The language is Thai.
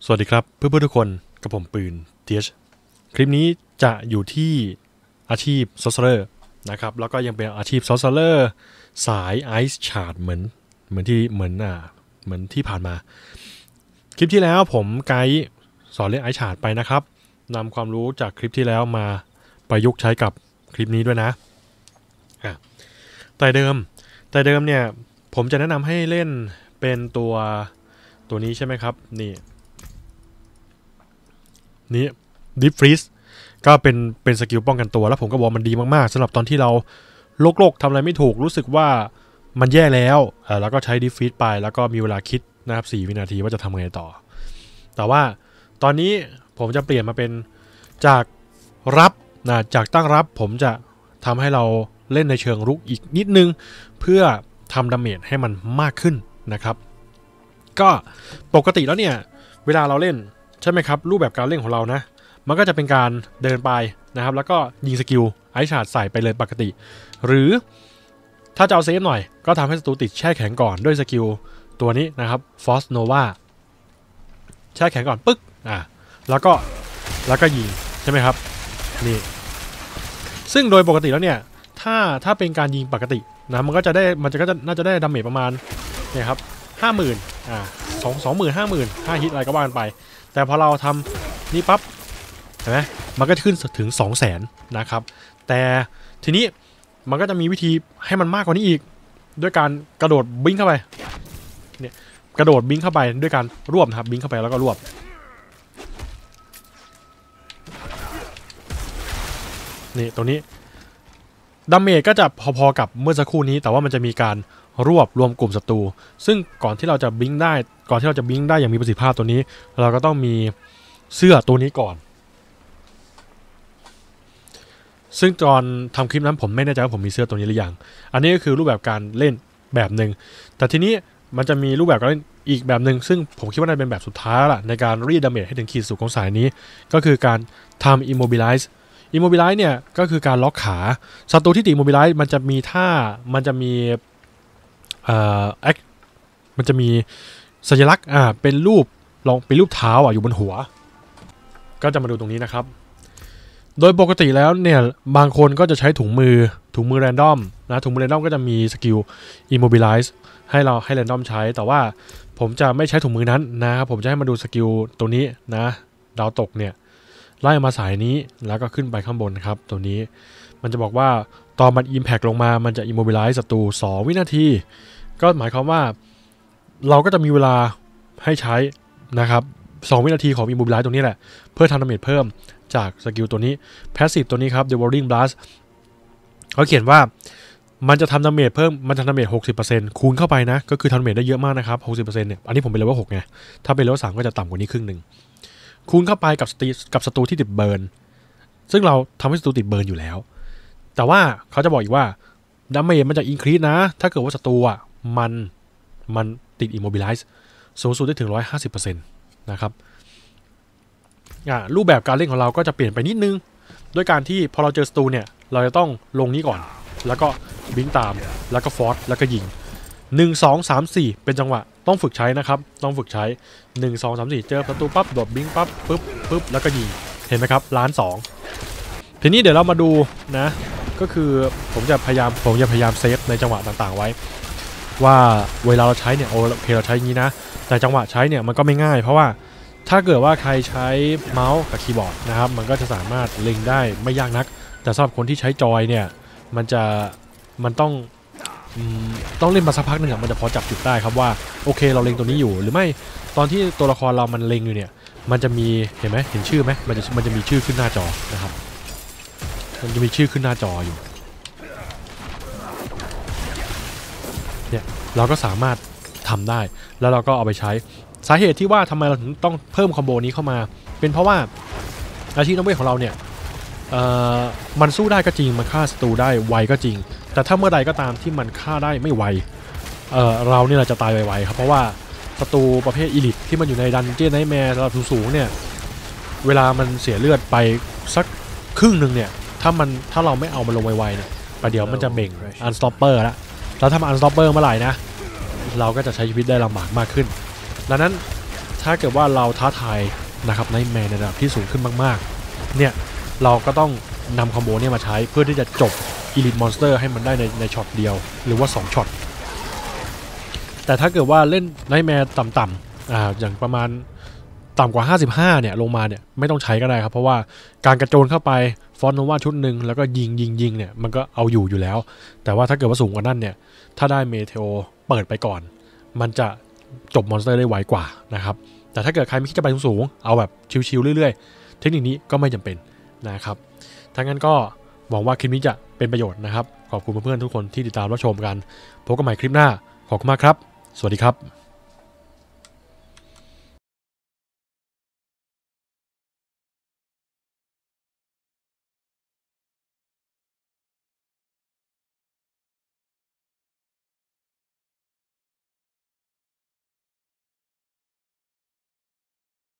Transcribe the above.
สวัสดีครับเพื่อนๆทุกคนกับผมปืน TH คลิปนี้จะอยู่ที่อาชีพซอสเซอร์นะครับแล้วก็ยังเป็นอาชีพซอสเซอร์สายไอซ์ชาร์ดเหมือนที่ผ่านมาคลิปที่แล้วผมไกด์สอนเล่นไอซ์ชาร์ดไปนะครับนำความรู้จากคลิปที่แล้วมาประยุกต์ใช้กับคลิปนี้ด้วยนะแต่เดิมเนี่ยผมจะแนะนำให้เล่นเป็นตัวนี้ใช่ไหมครับนี่ดิฟฟรีซก็เป็นสกิลป้องกันตัวแล้วผมก็บอกมันดีมากๆสำหรับตอนที่เราโลกทำอะไรไม่ถูกรู้สึกว่ามันแย่แล้วก็ใช้ดิฟฟรีซไปแล้วก็มีเวลาคิดนะครับ4 วินาทีว่าจะทำไงต่อแต่ว่าตอนนี้ผมจะเปลี่ยนมาเป็นจากตั้งรับผมจะทำให้เราเล่นในเชิงรุกอีกนิดนึงเพื่อทำดาเมจให้มันมากขึ้นนะครับก็ปกติแล้วเนี่ยเวลาเราเล่นใช่ไหมครับรูปแบบการเล่นของเรานะมันก็จะเป็นการเดินไปนะครับแล้วก็ยิงสกิลไอชาร์ดใส่ไปเลยปกติหรือถ้าจะเอาเซฟหน่อยก็ทำให้ศัตรูติดแช่แข็งก่อนด้วยสกิลตัวนี้นะครับฟอสโนวาแช่แข็งก่อนปึ๊กแล้วก็ยิงใช่ไหมครับนี่ซึ่งโดยปกติแล้วเนี่ยถ้าเป็นการยิงปกตินะมันก็น่าจะได้ดาเมจประมาณเนี่ยครับ50,000 20,000 50,000 5 ฮิตอะไรก็ว่ากันไปแต่พอเราทำนี่ปั๊บเห็นไหมมันก็ขึ้นถึง 200,000 นะครับแต่ทีนี้มันก็จะมีวิธีให้มันมากกว่านี้อีกด้วยการกระโดดบิงเข้าไปเนี่ยกระโดดบิงเข้าไปด้วยการรวบนะครับบิงเข้าไปแล้วก็รวบนี่ตรงนี้ดาเมจก็จะพอๆกับเมื่อสักครู่นี้แต่ว่ามันจะมีการรวมกลุ่มศัตรูซึ่งก่อนที่เราจะบิงได้อย่างมีประสิทธิภาพตัวนี้เราก็ต้องมีเสื้อตัวนี้ก่อนซึ่งตอนทำคลิปนั้นผมไม่แน่ใจว่าผมมีเสื้อตัวนี้หรือยังอันนี้ก็คือรูปแบบการเล่นแบบหนึ่งแต่ทีนี้มันจะมีรูปแบบการเล่นอีกแบบหนึ่งซึ่งผมคิดว่าน่าจะเป็นแบบสุดท้ายละในการรีดดาเมจให้ถึงขีดสุดของสายนี้ก็คือการทำ immobilize เนี่ยก็คือการล็อกขาศัตรูที่ติ immobilize มันจะมีสัญลักษณ์เป็นรูปเท้าอยู่บนหัวก็จะมาดูตรงนี้นะครับโดยปกติแล้วเนี่ยบางคนก็จะใช้ถุงมือแรนดอมนะถุงมือแรนดอมก็จะมีสกิล immobilize ให้แรนดอมใช้แต่ว่าผมจะไม่ใช้ถุงมือนั้นนะครับผมจะให้มาดูสกิลตัวนี้นะดาวตกเนี่ยไล่มาสายนี้แล้วก็ขึ้นไปข้างบนครับตัวนี้มันจะบอกว่าตอนมัน impact ลงมามันจะ immobilize ศัตรู2 วินาทีก็หมายความว่าเราก็จะมีเวลาให้ใช้นะครับ2 วินาทีของ immobilize ตรงนี้แหละเพื่อทำดาเมจเพิ่มจากสกิลตัวนี้ Passive ตัวนี้ครับ Devouring Blast เขาเขียนว่ามันจะทำดาเมจเพิ่มมันจะทำดาเมจ 60% คูณเข้าไปนะก็คือทำดาเมจได้เยอะมากนะครับ 60% เนี่ยอันนี้ผมเป็นเลเวล 6ไงถ้าเป็นเลเวล 3ก็จะต่ำกว่านี้ครึ่งหนึ่งคูณเข้าไปกับศัตรูที่ติดเบิร์นซึ่งเราทำให้ศัตรูติดเบิร์นอยู่แล้วแต่ว่าเขาจะบอกอีกว่าดาเมจมันจะ increase นะถ้าเกิดว่าศัตรูมันติด immobilize สูงสุดได้ถึง 150% นะครับรูปแบบการเล่นของเราก็จะเปลี่ยนไปนิดนึงด้วยการที่พอเราเจอศัตรูเนี่ยเราจะต้องลงนี้ก่อนแล้วก็บิงตามแล้วก็ฟอร์สแล้วก็ยิง1 2 3 4เป็นจังหวะต้องฝึกใช้นะครับต้องฝึกใช้1 2 3 4เจอศัตรูปั๊บโดดบิงปั๊บปึ๊บแล้วก็ยิงเห็นไหมครับ1,200,000ทีนี้เดี๋ยวเรามาดูนะก็คือผมจะพยายามเซฟในจังหวะต่างๆไว้ว่าเวลาเราใช้เนี่ยโอเคเราใช้อย่างนี้นะแต่จังหวะใช้เนี่ยมันก็ไม่ง่ายเพราะว่าถ้าเกิดว่าใครใช้เมาส์กับคีย์บอร์ดนะครับมันก็จะสามารถเล็งได้ไม่ยากนักแต่สำหรับคนที่ใช้จอยเนี่ยมันต้องเล่นมาสักพักนึงมันจะพอจับจุดได้ครับว่าโอเคเราเล็งตัวนี้อยู่หรือไม่ตอนที่ตัวละครเรามันเล็งอยู่เนี่ยมันจะมีเห็นไหมเห็นชื่อไหมมันจะมีชื่อขึ้นหน้าจอนะครับมันจะมีชื่อขึ้นหน้าจออยู่เนี่ยเราก็สามารถทำได้แล้วเราก็เอาไปใช้สาเหตุที่ว่าทำไมเราถึงต้องเพิ่มคอมโบนี้เข้ามาเป็นเพราะว่าอาชีพนักเวทของเราเนี่ยมันสู้ได้ก็จริงมันฆ่าศัตรูได้ไวก็จริงแต่ถ้าเมื่อใดก็ตามที่มันฆ่าได้ไม่ไวเราเนี่ยจะตายไวๆครับเพราะว่าศัตรูประเภทอีลิทที่มันอยู่ในดันเจี้ยนไนท์แมร์ระดับสูงๆเนี่ยเวลามันเสียเลือดไปสักครึ่งหนึ่งเนี่ยถ้าเราไม่เอามันลงไวๆเนี่ยประเดี๋ยวมันจะเบ่งอันสต็อปเปอร์แล้วถ้ามันอันสต็อปเปอร์เมื่อไหร่นะเราก็จะใช้ชีวิตได้ลำบากมากขึ้นดังนั้นถ้าเกิดว่าเราท้าทายนะครับไนท์แมร์ในระดับที่สูงขึ้นมากๆเนี่ยเราก็ต้องนำคอมโบเนี่ยมาใช้เพื่อที่จะจบ Elite Monster ให้มันได้ในช็อตเดียวหรือว่า2ช็อตแต่ถ้าเกิดว่าเล่นไนท์แมร์ต่ำๆอย่างประมาณต่ำกว่า55เนี่ยลงมาเนี่ยไม่ต้องใช้ก็ได้ครับเพราะว่าการกระโจนเข้าไปฟอนโนวาชุดหนึ่งแล้วก็ยิงเนี่ยมันก็เอาอยู่แล้วแต่ว่าถ้าเกิดว่าสูงกว่านั้นเนี่ยถ้าได้เมเทโอเปิดไปก่อนมันจะจบมอนสเตอร์ได้ไวกว่านะครับแต่ถ้าเกิดใครไม่คิดจะไปสูงๆเอาแบบชิวๆเรื่อยๆเทคนิคนี้ก็ไม่จำเป็นนะครับทั้งนั้นก็หวังว่าคลิปนี้จะเป็นประโยชน์นะครับขอบคุณเพื่อนๆทุกคนที่ติดตามรับชมกันพบกันใหม่คลิปหน้าขอบคุณมากครับสวัสดีครับ